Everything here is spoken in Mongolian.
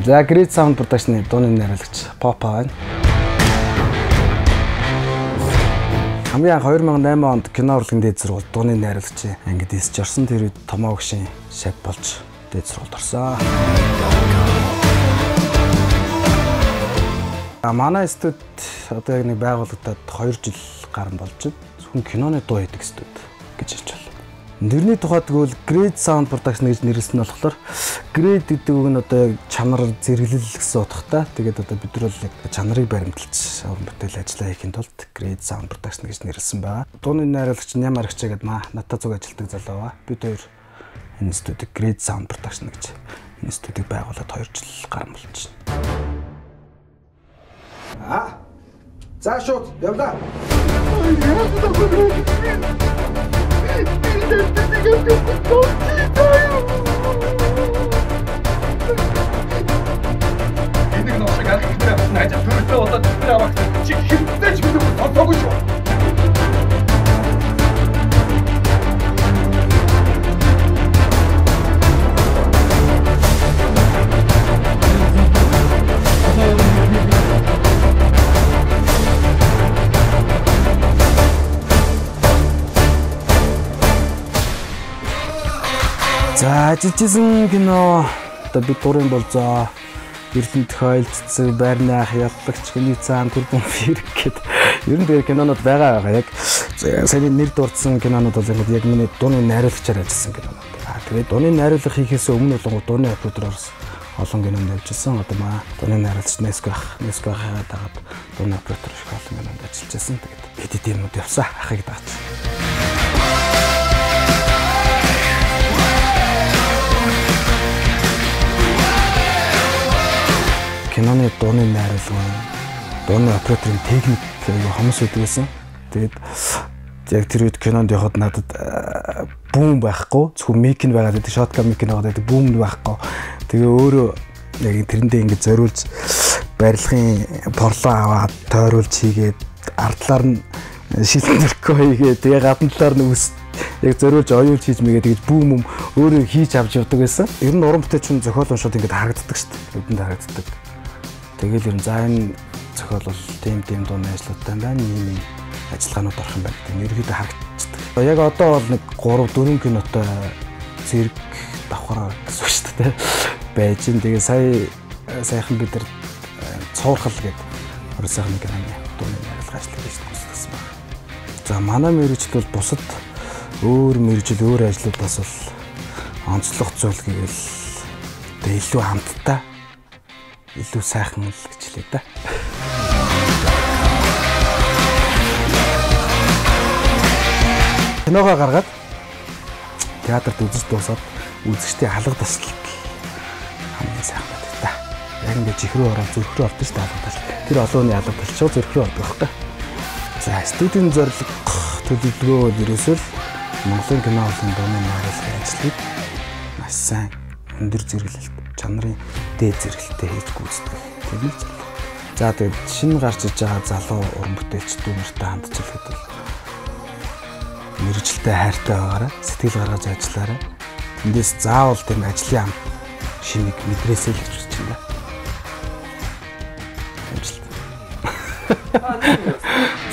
За Great Sound Production-ы дууны найруулагч Papa байна. Хамгийн анх 2008 онд кино урлагийн дээд сургууль дууны найруулагчийн ангид эсж орсон. Тэр үед Томоо гişin шав болж дээд сургуульд орсон. Манай студ одоо яг нэг байгуулагдаад 2 жил гарсан болж байна. Хүн киноны дуу хийдэг студ гэж хэлж байна. Нэрний тухайд гэвэл Great Sound Production гэж нэрлсэн нь болохоор Great гэдэг үг нь одоо чанар зэрэглэл гэсэн утгатай. Тэгээд одоо бид нар бол яг чанарыг баримталж уран бүтээл ажиллаа хийхин тулд Great Sound Production гэж нэрлсэн байгаа. Дууны найруулагч Ням Аргачаа гэдэг надтай зүг ажилладаг залуу ба. Бид хоёр энэ студийг Great Sound Production гэж энэ студийг байгуулад 2 жил гарсан болж байна. За шууд явлаа. Энийг нөхөж гарах хэрэгтэй найз төрөлөө болоод тэр авах чи хэмтэй ч билүү тоцоогүй шүү. За жижигсэн кино одоо бид дурын болзоо Эрдэнэт хойл цэцэг байрны ах яллагч хүний цаан түрбэн фирк гэд ер нь тэр кинонууд байгаа. Яг сайн нэр дурдсан кинонууд бол яг миний дууны найруулагчаар ажилласан кинонууд. Тэгээд дууны найруулга хийхээс өмнө бол дууны оператороос олон кинонд ажилласан. Одоо маа дууны найруулагч Неско ахаа дагаад дууны оператор шиг олон кинонд ажиллаж байсан. Тэгээд хэд юмуд явсан ахыг даач. Киноны дууны найруулга, дууны операторын техник хүмүүс үдгэсэн. Тэгээд яг тэр үед кинонд явахад надад бүүм байхгүй, зөвхөн мик нь байгаа. Тэгээд шоткам мик нь байгаа. Тэгээд бүүм нь байхгүй. Тэгээ өөрөө яг тэрэндээ ингэ зориулж барилгын порлоо аваад тойруулж хийгээд ардлаар нь шилэнэрхөө хийгээд тэгээ гадна талаар нь яг зориулж оюулж хийж мэгээ тэгээд бүүм өөрөө хийж авч явдаг байсан. Ер нь уран бүтээлч нь зохиол уншаад ингэ харагддаг шүү дээ. Нүдэнд харагддаг. Тэгэл юм за энэ зохиол бол тийм дууны ажлуудтай байна. Ийм ажиллагаанууд орох юм байна гэдэг ерөөдөө харагддаг. Яг одоо бол нэг 3-4 кинотой зэрэг давхар гэсэн үг шүү дээ. Байж ин тэгээ саяхан бид нар цуурхал гэдэг оросхийн киноны дууны найруулга ажиллаж байсан байна. За манай мэргэжил бол бусад өөр мэргэжил өөр ажлуудаас бол онцлог зүйл гэвэл тэгээ илүү хамттай илүү сайхан л гэж хэлээ да. Киногоо гаргаад театрт үзэж дуусаад үзэгчдийн алга таслал хамгийн сайхан байдаг да. Яг ингэ чихрүү ороод зүрх рүү ордог шүү дээ алга таслал. Тэр олооны алга таслал зүрх рүү ордог байхгүй. За студийн зорилго төлөвлөгөө бол ерөөсөө Монголын кино урлагийн дууны найруулгын ажлыг маш сайн өндөр зэрэглэлт чанарын дээд зэрэглэлтэй хийж гүйцэтгэх тийм л зүйл. За тэгээд шинэ гарч иж байгаа залуу уран бүтээлч дүүнэртэй хандчихлахад бол мэргэжилтэй хайртай байгаараа сэтгэл гаргаж ажиллаарай. Тэндээс заавал тийм ажлын ам шинийг мэдрээсэй л гэж үзэж байна.